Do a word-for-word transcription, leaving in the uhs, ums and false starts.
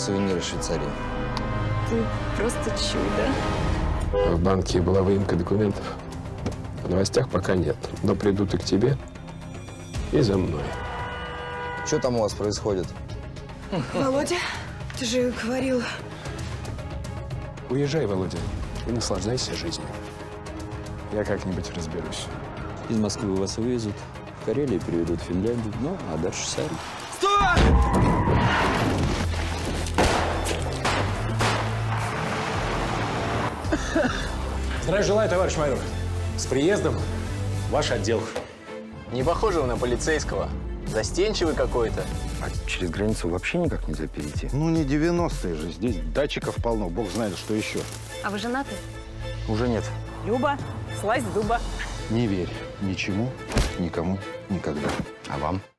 сувениры из Швейцарии. Ты просто чудо. В банке была выемка документов. В новостях пока нет, но придут и к тебе, и за мной. Что там у вас происходит? Володя, ты же говорил… Уезжай, Володя, и наслаждайся жизнью. Я как-нибудь разберусь. Из Москвы вас вывезут, в Карелию переведут в Финляндию, ну, а дальше сами. Стой! Здравия желаю, товарищ майор. С приездом в ваш отдел. Не похоже вы на полицейского. Застенчивый какой-то. А через границу вообще никак нельзя перейти? Ну, не девяностые же. Здесь датчиков полно. Бог знает, что еще. А вы женаты? Уже нет. Люба, слазь с дуба. Не верь ничему, никому, никогда. А вам?